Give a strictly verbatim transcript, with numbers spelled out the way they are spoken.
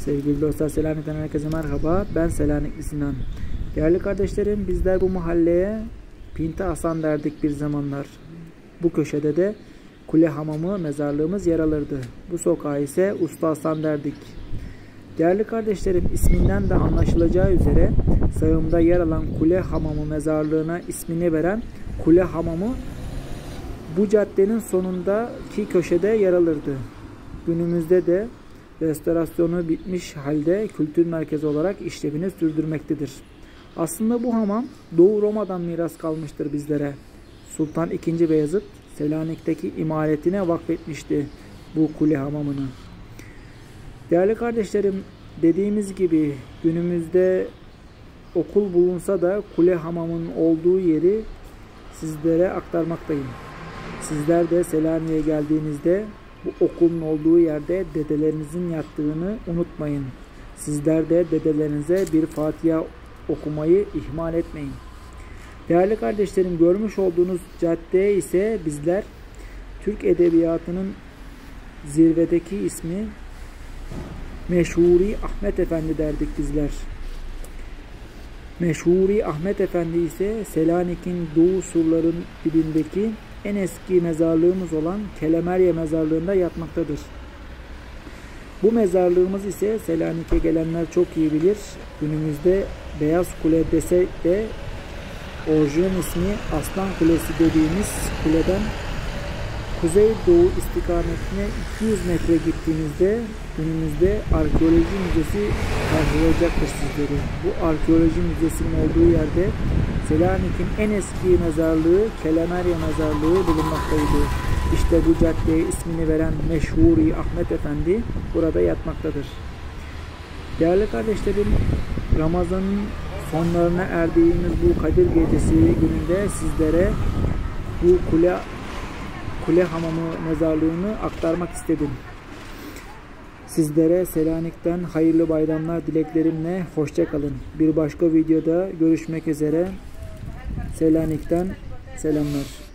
Sevgili dostlar, Selanik'ten herkese merhaba. Ben Selanikli Sinan. Değerli kardeşlerim, bizler bu mahalleye Pinti Hasan derdik bir zamanlar. Bu köşede de Kule Hamamı mezarlığımız yer alırdı. Bu sokağa ise Usta Hasan derdik. Değerli kardeşlerim, isminden de anlaşılacağı üzere sağımda yer alan Kule Hamamı mezarlığına ismini veren Kule Hamamı bu caddenin sonundaki köşede yer alırdı. Günümüzde de restorasyonu bitmiş halde kültür merkezi olarak işlevini sürdürmektedir. Aslında bu hamam Doğu Roma'dan miras kalmıştır bizlere. Sultan ikinci. Beyazıt Selanik'teki imaretine vakfetmişti bu kule hamamını. Değerli kardeşlerim, dediğimiz gibi günümüzde okul bulunsa da kule hamamının olduğu yeri sizlere aktarmaktayım. Sizler de Selanik'e geldiğinizde bu okulun olduğu yerde dedelerinizin yattığını unutmayın. Sizler de dedelerinize bir Fatiha okumayı ihmal etmeyin. Değerli kardeşlerim, görmüş olduğunuz cadde ise bizler Türk Edebiyatı'nın zirvedeki ismi Meşhuri Ahmet Efendi derdik bizler. Meşhuri Ahmet Efendi ise Selanik'in doğu surların dibindeki en eski mezarlığımız olan Kelemerye mezarlığında yatmaktadır. Bu mezarlığımız ise Selanik'e gelenler çok iyi bilir. Günümüzde Beyaz Kule desek de orijinal ismi Aslan Kulesi dediğimiz kuleden kuzeydoğu istikametine iki yüz metre gittiğinizde günümüzde arkeoloji müzesi karşılayacaktır sizleri. Bu arkeoloji müzesinin olduğu yerde Selanik'in en eski mezarlığı Kelemerye mezarlığı bulunmaktaydı. İşte bu caddeye ismini veren Meşhuri Ahmet Efendi burada yatmaktadır. Değerli kardeşlerim, Ramazan'ın sonlarına erdiğimiz bu Kadir Gecesi gününde sizlere bu kule Kule Hamamı mezarlığını aktarmak istedim. Sizlere Selanik'ten hayırlı bayramlar dileklerimle hoşça kalın. Bir başka videoda görüşmek üzere. Selanik'ten selamlar.